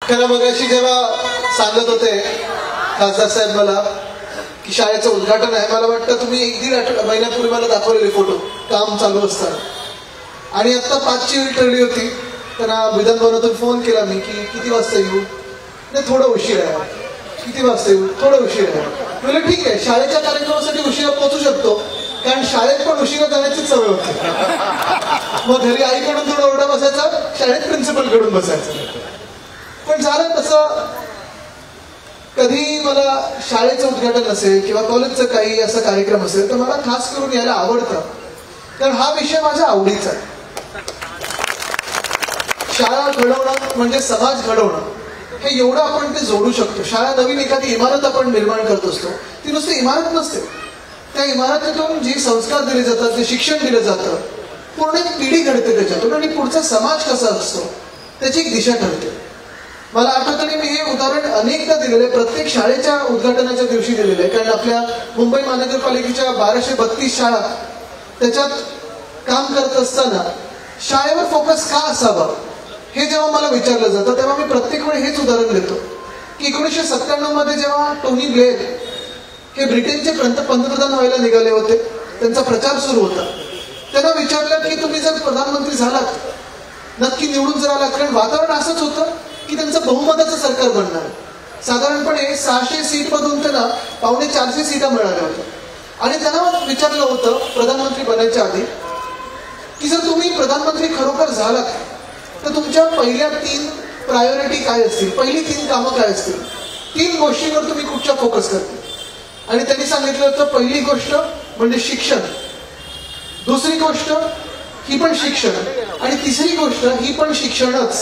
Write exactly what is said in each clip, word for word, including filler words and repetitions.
खरं मगाशी जेव्हा सांगत होते खासदार साहेब मला की शाळेचं उद्घाटन आहे, मला वाटतं तुम्ही एक दीड आठवडा महिन्यापूर्वी मला दाखवलेले फोटो काम चालू असताना. आणि आता पाचची वेळ ठरली होती, त्यांना विधान भवनातून फोन केला मी की किती वाजता येऊ. नाही थोडं उशीर आहे. किती वाजता येऊ? थोडं उशीर आहे. म्हणजे ठीक आहे, शाळेच्या कार्यक्रमासाठी उशिरा पोहोचू शकतो, कारण शाळेत पण उशिरा जाण्याचीच सवय होती. मग घरी आईकडून थोडा ओरडा बसायचा, शाळेत प्रिन्सिपल कडून बसायचं. पण झालं तसं, कधी मला शाळेचं उद्घाटन असेल किंवा कॉलेजचं काही असा कार्यक्रम असेल तर मला खास करून यायला आवडतं, कारण हा विषय माझ्या आवडीचा आहे. शाळा घडवणं म्हणजे समाज घडवणं, हे एवढं आपण ते जोडू शकतो. शाळा नवीन एखादी इमारत आपण निर्माण करत असतो, ती नुसती इमारत नसते. त्या इमारतीतून जे संस्कार दिले जातात, जे शिक्षण दिलं जातं, पूर्ण एक पिढी घडते त्याच्यातून, आणि पुढचा समाज कसा असतो त्याची एक दिशा ठरते. मला आठवतं मी हे उदाहरण अनेकदा दिलेलं आहे, प्रत्येक शाळेच्या उद्घाटनाच्या दिवशी दिलेलं आहे. कारण आपल्या मुंबई महानगरपालिकेच्या बाराशे बत्तीस शाळा त्याच्यात काम करत असताना शाळेवर फोकस का असावा हे जेव्हा मला विचारलं जातं, तेव्हा मी प्रत्येक वेळी हेच उदाहरण देतो की एकोणीसशे सत्त्याण्णव मध्ये जेव्हा टोनी ब्लेअर हे ब्रिटनचे पंतप्रधान व्हायला निघाले होते, त्यांचा प्रचार सुरू होता. त्यांना विचारलं की तुम्ही जर प्रधानमंत्री झालात, नक्की निवडून जर आलात, कारण वातावरण असंच होतं की त्यांचं बहुमताचं सरकार बनणार. साधारणपणे सहाशे सीट मधून त्यांना पावणे चारशे सीटा मिळाल्या होत्या. आणि त्यांना विचारलं होतं प्रधानमंत्री बनायच्या आधी की जर तुम्ही प्रधानमंत्री खरोखर झालात तर तुमच्या पहिल्या तीन प्रायोरिटी काय असतील, पहिली तीन कामं काय असतील, तीन गोष्टींवर तुम्ही कुठच्या फोकस करतील. आणि त्यांनी सांगितलं होतं पहिली गोष्ट म्हणजे शिक्षण, दुसरी गोष्ट ही पण शिक्षण, आणि तिसरी गोष्ट ही पण शिक्षणच.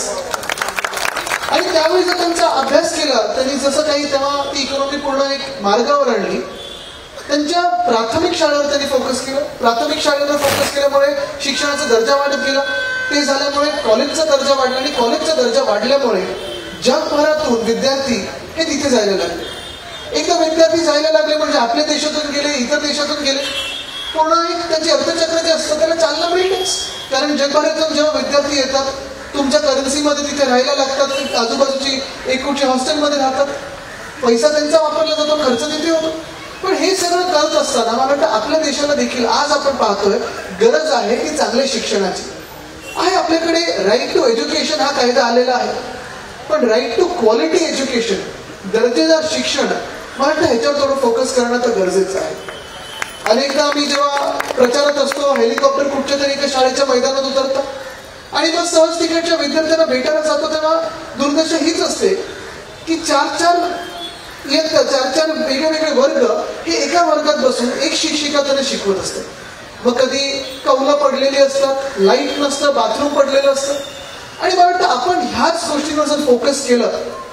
आणि त्यावेळी जर त्यांचा अभ्यास केला, त्यांनी जसं काही तेव्हा ती इकॉनॉमी पूर्ण एक मार्गावर आणली. त्यांच्या प्राथमिक शाळेवर त्यांनी फोकस केलं. प्राथमिक शाळेवर फोकस केल्यामुळे शिक्षणाचा दर्जा वाढत गेला. ते झाल्यामुळे कॉलेजचा दर्जा वाढला, आणि कॉलेजचा दर्जा वाढल्यामुळे जगभरातून विद्यार्थी हे तिथे जायला लागले. एकदा विद्यार्थी जायला लागले म्हणजे आपल्या देशातून गेले, इतर देशातून गेले, पूर्ण एक त्यांचे अर्थचक्र जे असतं त्याला चालना मिळतेच. कारण जगभरातून जेव्हा विद्यार्थी येतात, तुमच्या करन्सीमध्ये तिथे राहायला लागतात, आजूबाजूची एक कुठच्या हॉस्टेलमध्ये राहतात, पैसा त्यांचा वापरला जातो, खर्च तिथे होतो. पण हे सगळं करत असताना मला वाटतं आपल्या देशाला देखील आज आपण पाहतोय गरज आहे की चांगल्या शिक्षणाची आहे. आपल्याकडे राईट टू एज्युकेशन हा कायदा आलेला आहे, पण राईट टू क्वालिटी एज्युकेशन, दर्जेदार शिक्षण, मला वाटतं ह्याच्यावर थोडं फोकस करणं तर गरजेचं आहे. अनेकदा आम्ही जेव्हा प्रचारात असतो, हेलिकॉप्टर कुठच्या तरी एका शाळेच्या मैदानात उतरतं आणि मग सहज तिकडच्या विद्यार्थ्यांना भेटायला जातो, तेव्हा दुर्दशा हीच असते की चार चार येत चार चार वेगळे वेगळे वर्ग हे एका वर्गात बसून एक शिक्षिका त्यांना शिकवत असते. मग कधी कौलं पडलेली असतात, लाईट नसतं, बाथरूम पडलेलं असतं. आणि मला वाटतं आपण ह्याच गोष्टींवर जर फोकस केलं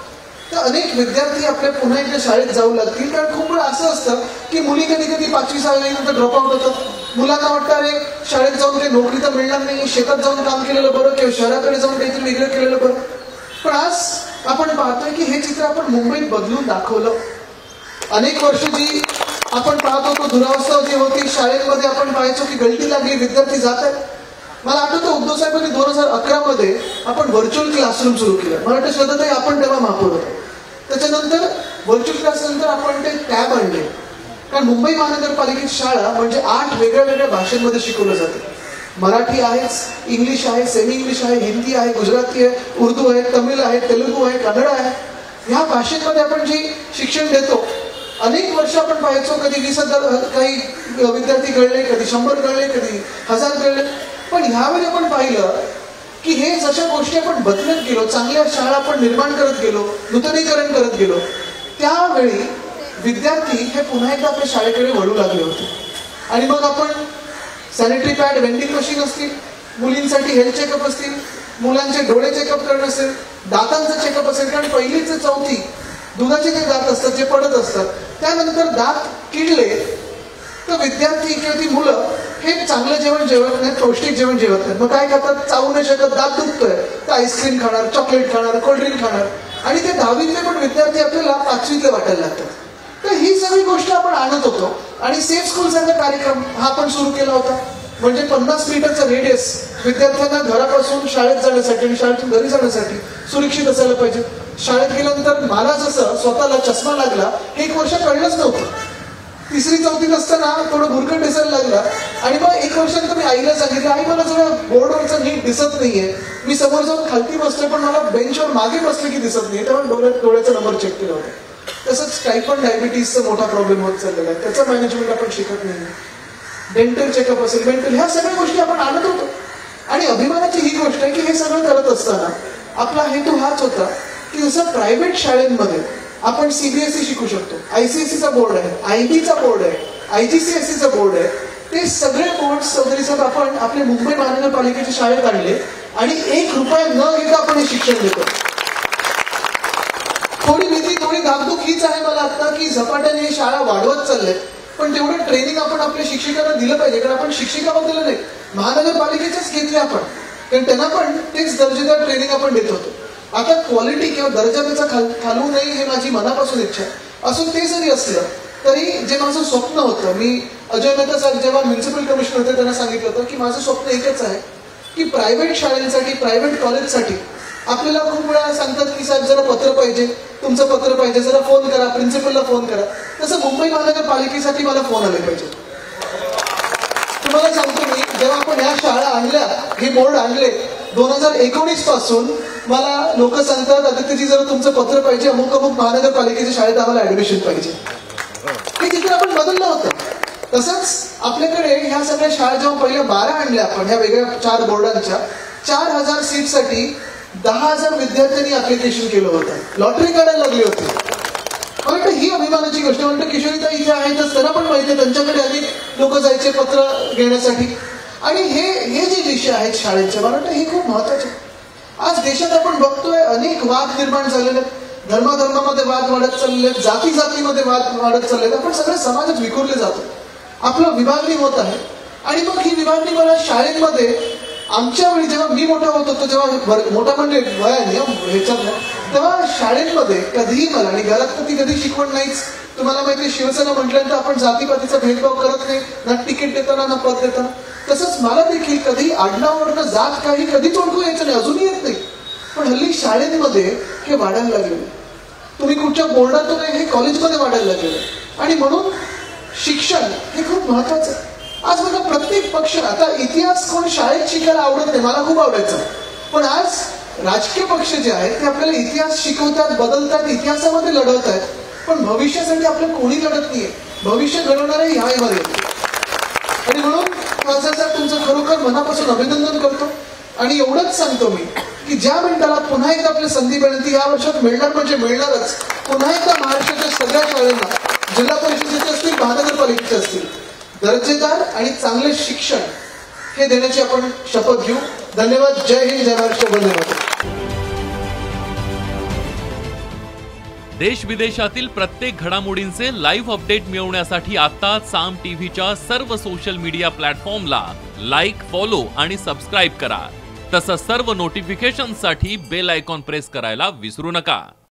तर अनेक विद्यार्थी आपल्या पुन्हा एकदा शाळेत जाऊ लागतील. कारण खूप वेळा असं असतं की मुली कधी कधी पाचवी सहावीनंतर ड्रॉपआउट होतात. मुलांना वाटतं अरे शाळेत जाऊन काही नोकरी तर मिळणार नाही, शेतात जाऊन काम केलेलं बरं किंवा शहराकडे जाऊन काहीतरी वेगळं केलेलं बरं. पण आज आपण पाहतोय की हे चित्र आपण मुंबईत बदलून दाखवलं. अनेक वर्ष जी आपण पाहत होतो दुरावस्था जी होती, शाळेमध्ये आपण पाहायचो की गळती लागली, विद्यार्थी जात आहेत. मला आठवतं उद्धव साहेबांनी दोन हजार अकरा मध्ये आपण व्हर्च्युअल क्लासरूम सुरू केलं. मला वाटतं श्रद्धाताई आपण तेव्हा महापौर होतो. त्याच्यानंतर व्हर्च्युअल क्लास नंतर आपण ते टॅब आणले, कारण मुंबई महानगरपालिकेत शाळा म्हणजे आठ वेगळ्या वेगळ्या भाषांमध्ये शिकवलं जाते. मराठी आहेच, इंग्लिश आहे, सेमी इंग्लिश आहे, हिंदी आहे, गुजराती आहे, उर्दू आहे, तमिळ आहे, तेलुगू आहे, कन्नड आहे. ह्या भाषेमध्ये आपण जी शिक्षण देतो, अनेक वर्ष आपण पाहायचो कधी वीस हजार काही विद्यार्थी कळले, कधी शंभर कळले, कधी हजार कळले. पण ह्यावेळी आपण पाहिलं की हे जशा गोष्टी आपण बदलत गेलो, चांगल्या शाळा आपण निर्माण करत गेलो, नूतनीकरण करत गेलो, त्यावेळी विद्यार्थी हे पुन्हा एकदा आपल्या शाळेकडे वळू लागले होते. आणि मग आपण सॅनिटरी पॅड, वेंडिंग मशीन असतील, मुलींसाठी हेल्थ चेकअप असतील, मुलांचे डोळे चेकअप करणं असेल, दातांचं चेकअप असेल. कारण पहिली ते चौथी दुधाचे जे दात असतात जे पडत असतात, त्यानंतर दात किडले तर विद्यार्थी किंवा ती मुलं हे चांगलं जेवण जेवत नाहीत, पौष्टिक जेवण जेवत नाहीत. मग काय करतात, चावू नाही शकत, दात दुखतोय तर आईस्क्रीम खाणार, चॉकलेट खाणार, कोल्ड्रिंक खाणार. आणि ते दहावीतले पण विद्यार्थी आपल्याला पाचवीतले वाटायला लागतात. तर ही सगळी गोष्ट आपण आणत होतो. आणि सेफ स्कूल सारखा कार्यक्रम हा आपण सुरू केला होता. म्हणजे पन्नास मीटरचा रेडियस विद्यार्थ्यांना घरापासून शाळेत जाण्यासाठी आणि शाळेतून घरी जाण्यासाठी सुरक्षित असायला पाहिजे. शाळेत गेल्यानंतर मला जसं स्वतःला चष्मा लागला हे एक वर्ष कळलंच नव्हतं. तिसरी चौथीत असताना थोडं भुरकट दिसायला लागला आणि मग एक वर्षानंतर मी आईला सांगितलं, आई मला जरा बोर्डवरचं नीट दिसत नाहीये, मी समोर जाऊन खालती बसलोय पण मला बेंचवर मागे बसले की दिसत नाहीये, तेव्हा डोळ्यात डोळ्याचा नंबर चेक केला होता. तसंच टाईप वन डायबिटीसचा मोठा प्रॉब्लेम होत चाललेला आहे, त्याचं मॅनेजमेंट आपण शिकत नाही. डेंटल चेकअप असेल, मेंटल, ह्या सगळ्या गोष्टी आपण आणत होतो. आणि अभिमानाची ही गोष्ट आहे की हे सगळं करत असताना आपला हेतू हाच होता की जसं प्रायव्हेट शाळेंमध्ये आपण सीबीएसई शिकू शकतो, आयसीएसईचा बोर्ड आहे, आयबीचा बोर्ड आहे, आयजीसीएसईचा बोर्ड आहे, ते सगळे बोर्ड चौधरी साहेब आपण आपल्या मुंबई महानगरपालिकेच्या शाळेत आणले आणि एक रुपया न घेता आपण हे शिक्षण देतो. थोडी भीती थोडी धाकधूक हीच आहे मला आता की झपाट्याने ही शाळा वाढवत चालले, पण तेवढं ट्रेनिंग आपण आपल्या शिक्षकांना दिलं पाहिजे. कारण आपण शिक्षिकाबद्दल नाही, महानगरपालिकेचेच घेतले आपण, कारण त्यांना पण तेच दर्जेदार ट्रेनिंग आपण देत होतो. आता क्वालिटी किंवा दर्जा त्याचा खाल खालवू नये हे माझी मनापासून इच्छा आहे. असून ते जरी असलं तरी जे माझं स्वप्न होतं, मी अजय मेहता साहेब जेव्हा म्युन्सिपल कमिशनर होते त्यांना सांगितलं होतं की माझं स्वप्न एकच आहे की प्रायव्हेट शाळेंसाठी, प्रायव्हेट कॉलेजसाठी आपल्याला खूप वेळा सांगतात की साहेब जरा पत्र पाहिजे, तुमचं पत्र पाहिजे, जरा फोन करा, प्रिन्सिपलला फोन करा. तसं मुंबई महानगरपालिकेसाठी मला फोन आले पाहिजे. तुम्हाला सांगतो मी, जेव्हा आपण ह्या शाळा आणल्या, हे बोर्ड आणले दोन हजार एकोणीस पासून, मला लोक सांगतात आदित्यजी जरा तुमचं पत्र पाहिजे, अमुक अमुक महानगरपालिकेच्या शाळेत आम्हाला ऍडमिशन पाहिजे. हे चित्र आपण बदललं होतं. तसंच आपल्याकडे ह्या सगळ्या शाळा जेव्हा पहिल्या बारा आणल्या आपण ह्या वेगळ्या चार बोर्डांच्या, चार हजार सीटसाठी दहा हजार विद्यार्थ्यांनी ऍप्लिकेशन केलं होतं, लॉटरी काढायला लागली होती. मला वाटतं ही अभिमानाची गोष्ट. म्हणतो किशोरीता इथे आहेतच, त्यांना पण माहिती आहे, त्यांच्याकडे अनेक लोक जायचे पत्र घेण्यासाठी. आणि हे हे जे विषय आहेत शाळेचे, मला वाटतं हे खूप महत्वाचे. आज देशात आपण बघतोय अनेक वाद निर्माण झालेले, धर्माधर्मामध्ये वाद वाढत चालले, जाती जातीमध्ये वाद वाढत चालले, आपण सगळे समाजात विखुरले जातो, आपलं विभागणी होत आहे. आणि मग ही विभागणी मला शाळेमध्ये आमच्या वेळी जेव्हा मी मोठा होत होतो, जेव्हा मोठा म्हणजे वयाने ह्याच्यात, तेव्हा शाळेमध्ये कधीही मला, आणि घरात तर ती कधी शिकवण नाहीच, तुम्हाला माहिती शिवसेना म्हटल्यानंतर आपण जातीपातीचा भेदभाव करत नाही, ना तिकीट देताना ना पद देताना. तसंच मला देखील कधी आडनावरनं जात काही कधीच ओळखू यायचं नाही, अजूनही येत नाही. पण हल्ली शाळेमध्ये हे वाढायला लागलेलं, तुम्ही कुठच्या बोर्डातून आहे हे कॉलेजमध्ये वाढायला लागलेलं. आणि म्हणून शिक्षण हे खूप महत्वाचं आहे. आज बघा प्रत्येक पक्ष, आता इतिहास कोण शाळेत शिकायला आवडत नाही, मला खूप आवडायचं, पण आज राजकीय पक्ष जे आहेत ते आपल्याला इतिहास शिकवतात, बदलतात, इतिहासामध्ये लढवत आहेत, पण भविष्यासाठी आपल्याला कोणी लढत नाहीये. भविष्य घडवणारे ह्या इमारती. आणि म्हणून खासदार साहेब तुमचं खरोखर मनापासून अभिनंदन करतो. आणि एवढंच सांगतो मी की ज्या मिनिटाला पुन्हा एकदा आपली संधी मिळेल ती या वर्षात मिळणार म्हणजे मिळणारच. पुन्हा एकदा महाराष्ट्राच्या सगळ्या शाळांना, जिल्हा परिषदेचे असतील, महानगरपालिकेचे असतील, दर्जेदार आणि चांगले शिक्षण हे देण्याची आपण शपथ घेऊ. धन्यवाद. जय हिंद, जय महाराष्ट्र, वंदे मातरम. देश विदेशातील प्रत्येक घडामोडींचे लाईव्ह अपडेट मिळवण्यासाठी आता साम टीव्हीच्या सर्व सोशल मीडिया प्लॅटफॉर्मला लाईक, फॉलो आणि सबस्क्राईब करा. तसंच सर्व नोटिफिकेशनसाठी बेल आयकॉन प्रेस करायला विसरू नका.